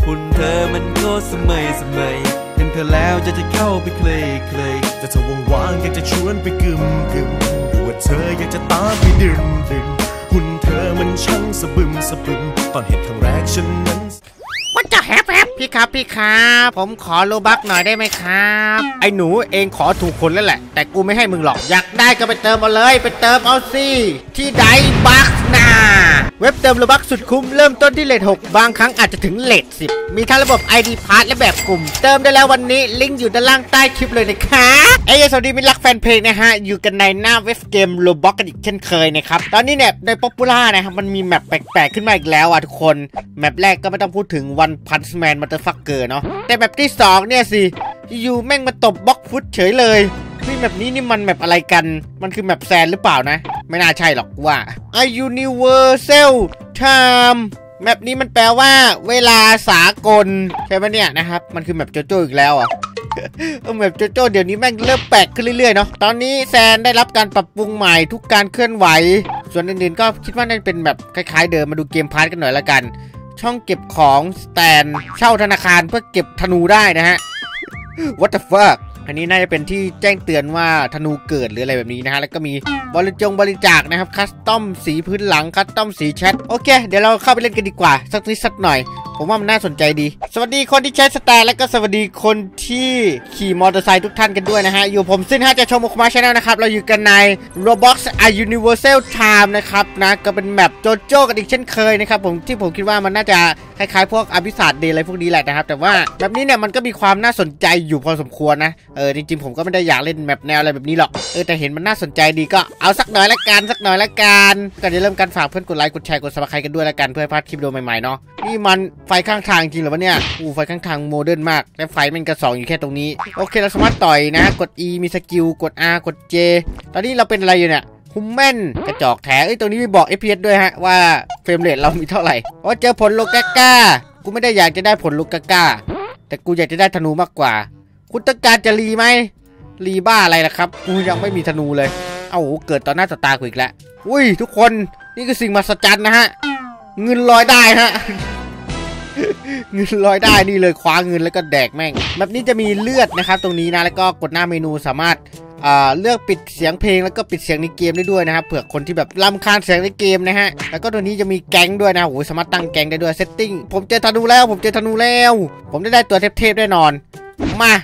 หุ่นเธอมันก็สมัยเห็นเธอแล้วจะเข้าไปเคยแต่เธอว่างๆอยากจะชวนไปกึมหรือว่าเธออยากจะตามไปดื่มหุ่นเธอมันช่างสะบึมตอนเห็นครั้งแรกฉันนั้นว่าจะแฮปพี่ครับผมขอโลบักหน่อยได้ไหมครับไอ้หนูเองขอถูกคนแล้วแหละแต่กูไม่ให้มึงหรอกอยากได้ก็ไปเติมเอาเลยไปเติมเอาสิที่ไดบักนาเว็บเติมโลบักสุดคุ้มเริ่มต้นที่เลท6บางครั้งอาจจะถึงเลท10มีทั้งระบบ ID Pass และแบบกลุ่มเติมได้แล้ววันนี้ลิงก์อยู่ด้านล่างใต้คลิปเลยนะคะสวัสดีมิตรรักแฟนเพลงนะฮะอยู่กันในหน้าเว็บเกมโลบักกันอีกเช่นเคยนะครับตอนนี้เนี่ยในป๊อปปูล่านะครับมันมีแมปแปลกๆขึ้นมาอีกแล้วอ่ะทุกคนแมปแรกก็ไม่ต้องพูดถึงวันพันช์แมนมัตเตอร์ฟักเกอร์เนาะแต่แบบที่2เนี่ยสิอยู่แม่งมาตบบล็อกฟุตเฉยเลยนี่แบบนี้นี่มันแบบอะไรกันมันคือแบบแซนหรือเปล่านะไม่น่าใช่หรอกว่า A Universal Time แมปนี้มันแปลว่าเวลาสากลใช่ไหมเนี่ยนะครับมันคือแมปโจโจ้อีกแล้วอ่ะแมปโจโจ้เดี๋ยวนี้แม่งเริ่มแปลกขึ้นเรื่อยๆเนาะตอนนี้แซนได้รับการปรับปรุงใหม่ทุกการเคลื่อนไหวส่วนอื่นๆก็คิดว่าน่าจะเป็นแบบคล้ายๆเดิมมาดูเกมพาร์ทกันหน่อยละกันช่องเก็บของสแตนเช่าธนาคารเพื่อเก็บธนูได้นะฮะ What the fuck อันนี้น่าจะเป็นที่แจ้งเตือนว่าธนูเกิดหรืออะไรแบบนี้นะฮะแล้วก็มีบริจาคนะครับคัสตอมสีพื้นหลังคัสตอมสีแชทโอเคเดี๋ยวเราเข้าไปเล่นกันดีกว่าสักนิดสักหน่อยผมว่ามันน่าสนใจดีสวัสดีคนที่ใช้สแตนและก็สวัสดีคนที่ขี่มอเตอร์ไซค์ทุกท่านกันด้วยนะฮะอยู่ผมซิน5จะชมมุกมาชาแนลนะครับเราอยู่กันใน Roblox A Universal Time นะครับนะก็เป็นแมปโจโจ้กันอีกเช่นเคยนะครับผมคิดว่ามันน่าจะคล้ายๆพวกอภิศาสตร์เดย์อะไรพวกนี้แหละนะครับแต่ว่าแบบนี้เนี่ยมันก็มีความน่าสนใจอยู่พอสมควรนะจริงๆผมก็ไม่ได้อยากเล่นแมปแนวอะไรแบบนี้หรอกแต่เห็นมันน่าสนใจดีก็เอาสักหน่อยละกันก่อนจะเริ่มการฝากเพื่อนกดไลค์กดแชร์กด Subscribe กันด้วยละกันเพื่อพลาดคลิปวิดีโอใหม่ๆเนาะนี่มันไฟข้างทางจริงเหรอวะเนี่ยไฟข้างทางโมเดิร์นมากและไฟมันกระสองอยู่แค่ตรงนี้โอเคเราสามารถต่อยนะกด E มีสกิลกด R กด J ตอนนี้เราเป็นอะไรอยู่เนี่ยคุมแม่นกระจอกแถตรงนี้มีบอก FPS ด้วยฮะว่าเฟรมเรทเรามีเท่าไหร่เจอผลโลกาก้ากูไม่ได้อยากจะได้ผลโลกาก้าแต่กูอยากจะได้ธนูมากกว่าคุณต้องการจะรีไหมรีบ้าอะไรล่ะครับกูยังไม่มีธนูเลยเกิดต่อหน้าต่อตากูอีกแล้วอุ้ยทุกคนนี่คือสิ่งมหัศจรรย์นะฮะเงินลอยได้ฮะเงินลอยได้นี่เลยคว้าเงินแล้วก็แดกแม่งแบบนี้จะมีเลือดนะครับตรงนี้นะแล้วก็กดหน้าเมนูสามารถเลือกปิดเสียงเพลงแล้วก็ปิดเสียงในเกมได้ด้วยนะครับเผื่อคนที่แบบรำคาญเสียงในเกมนะฮะแล้วก็ตัวนี้จะมีแก๊งด้วยนะสามารถตั้งแก๊งได้ด้วยเซตติ้งผมเจอธนูแล้วผมได้ตัวเทพๆแน่นอนมา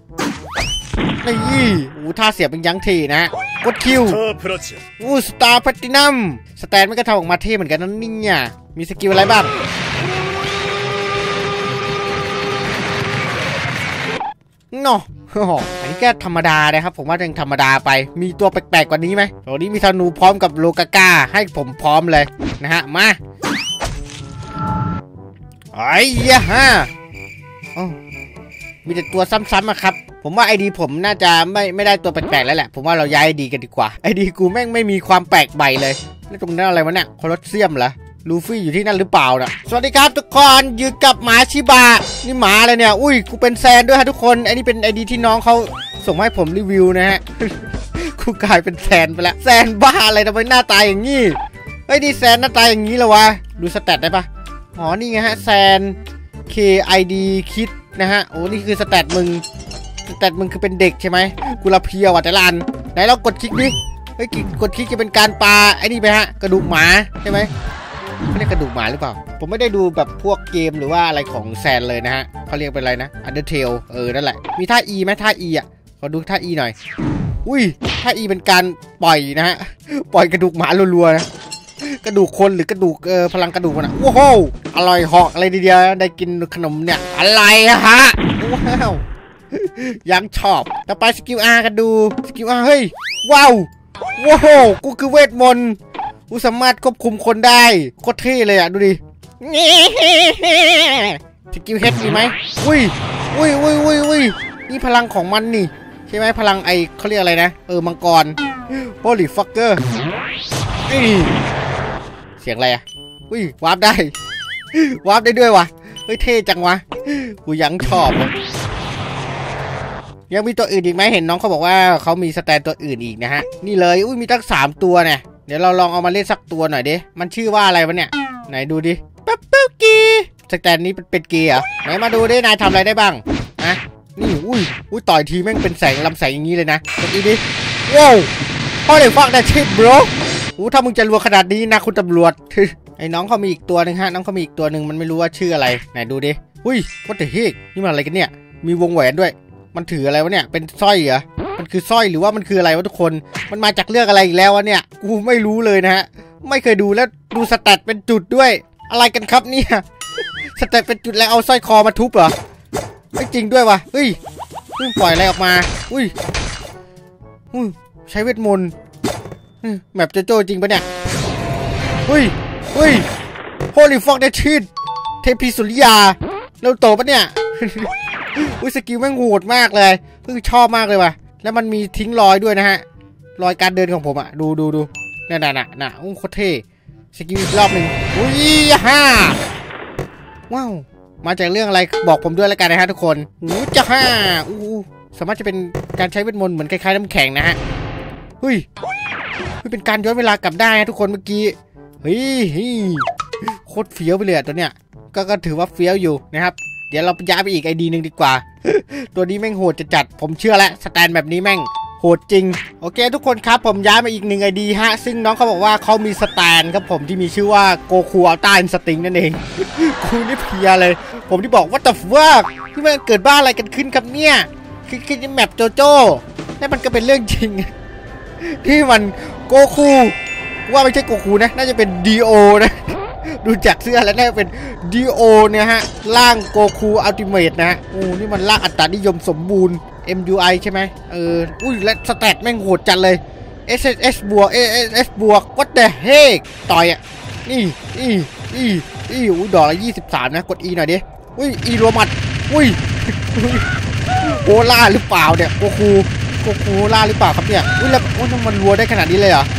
นี่ท่าเสียบเป็นยั้งทีนะกดคิวสตาร์แพลตินัมสแตนมันก็ทำออกมาเท่เหมือนกันนั่นนี่เนี่ยมีสกิลอะไรบ้างเนาะอันนี้ก็ธรรมดานะครับผมว่ายังธรรมดาไปมีตัวแปลกๆกว่านี้ไหมตัวนี้มีธนูพร้อมกับโลกาก้าให้ผมพร้อมเลยนะฮะมามีแต่ตัวซ้ำๆอะครับผมว่าไอดีผมน่าจะไม่ได้ตัวแปลกๆแล้วแหละผมว่าเราย้ายไอดีกันดีกว่าไอดีกูแม่งไม่มีความแปลกใหม่เลยแล้วตรงนั้นอะไรวะเนี่ยโคลอสเซียมเหรอลูฟี่อยู่ที่นั่นหรือเปล่านะสวัสดีครับทุกคนอยู่กับหมาชิบะนี่หมาอะไรเนี่ยอุ้ยกูเป็นแซนด้วยฮะทุกคนไอนี่เป็นไอดีที่น้องเขาส่งให้ผมรีวิวนะฮะกูกลายเป็นแซนไปแล้วแซนบ้าอะไรทำไมหน้าตาอย่างงี้ไอดีแซนหน้าตาอย่างงี้เหรอวะดูสแตทได้ปะนี่ไงฮะแซน KID คิดนะฮะนี่คือสแตทมึงคือเป็นเด็กใช่ไหมกูละเพียวแต่ละอันไหนเรากดคลิกดิกดคลิกจะเป็นการปาไอ้นี่ไปฮะกระดูกหมาใช่ไหมไม่ได้กระดูกหมาหรือเปล่าผมไม่ได้ดูแบบพวกเกมหรือว่าอะไรของแซนเลยนะฮะเขาเรียกเป็นอะไรนะ Undertale นั่นแหละมีท่า E ไหมท่า E อ่ะขอดูท่า E หน่อยอุ้ยท่า E เป็นการปล่อยนะฮะปล่อยกระดูกหมารัวๆนะกระดูกคนหรือกระดูกพลังกระดูกมันอ่ะว้าวอร่อยเหาะอะไรดีเดียวได้กินขนมเนี่ยอะไรฮะว้าวยังชอบต่อไปสกิล R กันดูสกิล R เฮ้ยว้าวกูคือเวทมนต์กูสามารถควบคุมคนได้โคตรเท่เลยอ่ะดูดิสกิล H มีไหมอุ้ยนี่พลังของมันนี่ใช่ไหมพลังเขาเรียกอะไรนะมังกร Holy fucker เสียงอะไรอ่ะวาร์ปได้ด้วยวะเท่จังวะกูยังชอบเลยยังมีตัวอื่นอีกไหมเห็นน้องเขาบอกว่าเขามีสแตนตัวอื่นอีกนะฮะนี่เลยมีตั้ง3ตัวเนี่ยเดี๋ยวเราลองเอามาเล่นสักตัวหน่อยดิมันชื่อว่าอะไรวะเนี่ยไหนดูดิปั๊บเปิ้ลกีสแตนนี้เป็นเกียร์ไหนมาดูดินายทำอะไรได้บ้างนะนี่อุ้ยต่อยทีแม่งเป็นแสงลำแสงอย่างนี้เลยนะกดดิว้าวพ่อเด็กฟักได้ชิดบล็อกถ้ามึงจะรัวขนาดนี้นะคุณตำรวจไอ้น้องเขามีอีกตัวหนึ่งฮะน้องเขามีอีกตัวหนึ่งมันไม่รู้ว่าชื่ออะไรไหนดูดิอุ้ยwhat the heckนี่มันอะไรกันเนี่ยมีวงแหวนด้วยมันถืออะไรวะเนี่ยเป็นสร้อยเหรอมันคือสร้อยหรือว่ามันคืออะไรวะทุกคนมันมาจากเรื่องอะไรอีกแล้ววะเนี่ยกูไม่รู้เลยนะฮะไม่เคยดูแล้วดูสแตทเป็นจุดด้วยอะไรกันครับเนี่ยสแตทเป็นจุดแล้วเอาสร้อยคอมาทุบเหรอไม่จริงด้วยวะเฮ้ยเพิ่งปล่อยอะไรออกมาอุ้ยใช้เวทมนต์แมปโจโจ้จริงปะเนี่ยเฮ้ยโฮลี่ฟอกได้ชิดเทพีสุริยาเราโตปะเนี่ยสกิลแม่งโหดมากเลยชอบมากเลยว่ะแล้วมันมีทิ้งรอยด้วยนะฮะรอยการเดินของผมอะดูน่ะโคตรเท่สกิลอีกรอบหนึ่งอุ้ยว้าวมาจากเรื่องอะไรบอกผมด้วยแล้วกันนะฮะทุกคนจะสามารถจะเป็นการใช้เวทมนต์เหมือนคล้ายๆน้ำแข็งนะฮะเฮ้ยเป็นการย้อนเวลากลับได้ทุกคนเมื่อกี้เฮ้ยโคตรเฟี้ยวไปเลยตัวเนี้ยก็ถือว่าเฟี้ยวอยู่นะครับเดี๋ยวเราย้ายไปอีกไอดีหนึ่งดีกว่า ตัวนี้แม่งโหดจัดผมเชื่อแล้วสแตนแบบนี้แม่งโหดจริงโอเคทุกคนครับผมย้ายมาอีกหนึ่งไอดีฮะซึ่งน้องเขาบอกว่าเขามีสแตนครับผมที่มีชื่อว่าโกคูอัลต้าอินสติ้งนั่นเอง กูนี่เพียเลยผมที่บอกว่าแต่ว่าที่มันเกิดบ้าอะไรกันขึ้นครับเนี่ยคือแมปโจโจ้นั่นมันก็เป็นเรื่องจริง ที่มันโกคูว่าไม่ใช่โกคูนะน่าจะเป็นดีโอนะดูจากเสื้อแล้วน่าจะเป็นดีโอเนี่ยฮะร่างโกคูอัลติเมทนะฮะนี่มันร่างอัตรานิยมสมบูรณ์ MUI ใช่ไหมและสแตทแม่งโหดจัดเลย SSS บวก SSS บวก what the heck ต่อยอ่ะนี่ดอกละ23นะกด E หน่อยดิE รัวหมัดโอล่าหรือเปล่าเนี่ยโกคูล่าหรือเปล่าครับเนี่ยแล้วมันรัวได้ขนาดนี้เลยเหรอ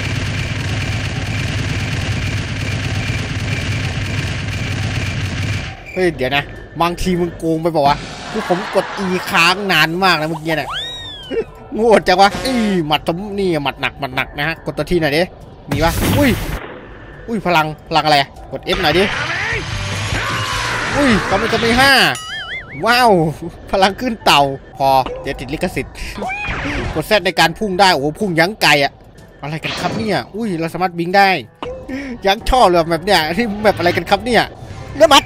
เดี๋ยวนะบางทีมึงโกงไปบอกว่าคือผมกด E ค้างนานมากนะเมื่อกี้เนี่ยโง่จังวะหมัดนี่หมัดหนักนะฮะกดตัวทีหน่อยดิมีปะอุ้ยพลังอะไรกด F หน่อยดิก็ไม่5ว้าวพลังขึ้นเต่าพอเดี๋ยวติดลิขสิทธิ์กด Z ในการพุ่งได้พุ่งยั้งไกลอะอะไรกันครับเนี่ยเราสามารถบิงได้ยั้งชอบเลยแบบเนี้ยที่แบบอะไรกันครับเนี่ยเนื้อหมัด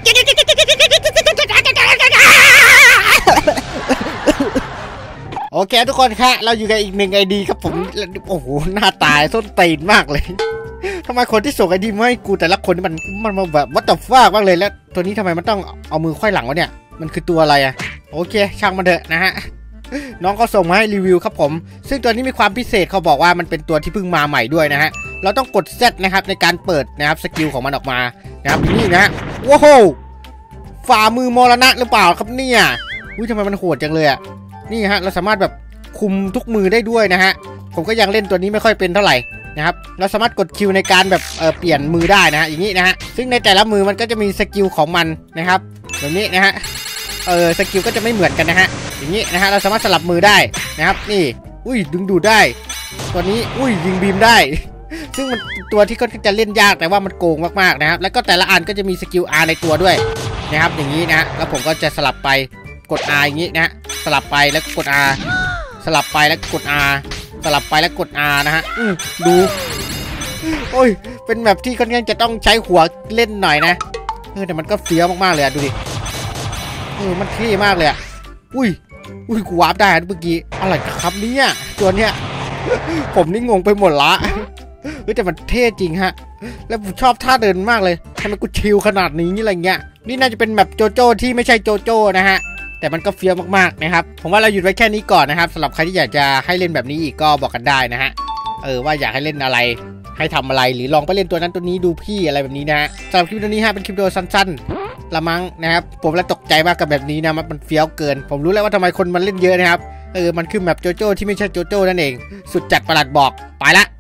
โอเคทุกคนครับเราอยู่กับอีกหนึ่งไอดีครับผมโอ้โหหน้าตายส้นตีนมากเลยทำไมคนที่ส่งไอดีมาให้กูแต่ละคนมันมาแบบวัดต่อฟ้ามากเลยแล้วตัวนี้ทำไมมันต้องเอามือควายหลังวะเนี่ยมันคือตัวอะไรอะโอเคช่างมันเถอะนะฮะน้องเขาส่งมาให้รีวิวครับผมซึ่งตัวนี้มีความพิเศษเขาบอกว่ามันเป็นตัวที่เพิ่งมาใหม่ด้วยนะฮะเราต้องกด Z นะครับในการเปิดนะครับสกิลของมันออกมานะครับนี่นะว้าวฝ่ามือมรณะหรือเปล่าครับเนี่ยทำไมมันโหดจังเลยอ่ะนี่ฮะเราสามารถแบบคุมทุกมือได้ด้วยนะฮะผมก็ยังเล่นตัวนี้ไม่ค่อยเป็นเท่าไหร่นะครับเราสามารถกดคิวในการแบบเปลี่ยนมือได้นะฮะอย่างนี้นะฮะซึ่งในแต่ละมือมันก็จะมีสกิลของมันนะครับแบบนี้นะฮะสกิลก็จะไม่เหมือนกันนะฮะอย่างนี้นะฮะเราสามารถสลับมือได้นะครับนี่ดึงดูดได้ตัวนี้ยิงบีมได้ซึ่งมันตัวที่ค่อนข้างจะเล่นยากแต่ว่ามันโกงมากๆนะครับแล้วก็แต่ละอันก็จะมีสกิล R ในตัวด้วยนะครับอย่างนี้นะแล้วผมก็จะสลับไปกด R อย่างนี้นะสลับไปแล้วกด R สลับไปแล้วกด R สลับไปแล้วกด R นะฮะดูเป็นแบบที่ค่อนข้างจะต้องใช้หัวเล่นหน่อยนะแต่มันก็เฟี้ยวมากๆเลยดูดิมันเท่มากเลยอ่ะกูวาร์ปได้เมื่อกี้อะไรครับเนี่ยตัวเนี้ยผมนี่งงไปหมดละแต่มันเท่จริงฮะแล้วผมชอบท่าเดินมากเลยทำไมกูชิลขนาดนี้อะไรเงี้ยนี่น่าจะเป็นแบบโจโจ้ที่ไม่ใช่โจโจ้นะฮะแต่มันก็เฟี้ยวมากๆนะครับผมว่าเราหยุดไว้แค่นี้ก่อนนะครับสำหรับใครที่อยากจะให้เล่นแบบนี้อีกก็บอกกันได้นะฮะว่าอยากให้เล่นอะไรให้ทำอะไรหรือลองไปเล่นตัวนั้นตัวนี้ดูพี่อะไรแบบนี้นะฮะสำหรับคลิปตัวนี้ฮะเป็นคลิปตัวสั้นๆละมั้งนะครับผมแล้วตกใจมากกับแบบนี้นะมันเฟี้ยวเกินผมรู้แล้วว่าทำไมคนมันเล่นเยอะนะครับมันคือแบบโจโจ้ที่ไม่ใช่โจโจ้นั่นเองสุดจัดประหลัดบอกไปละ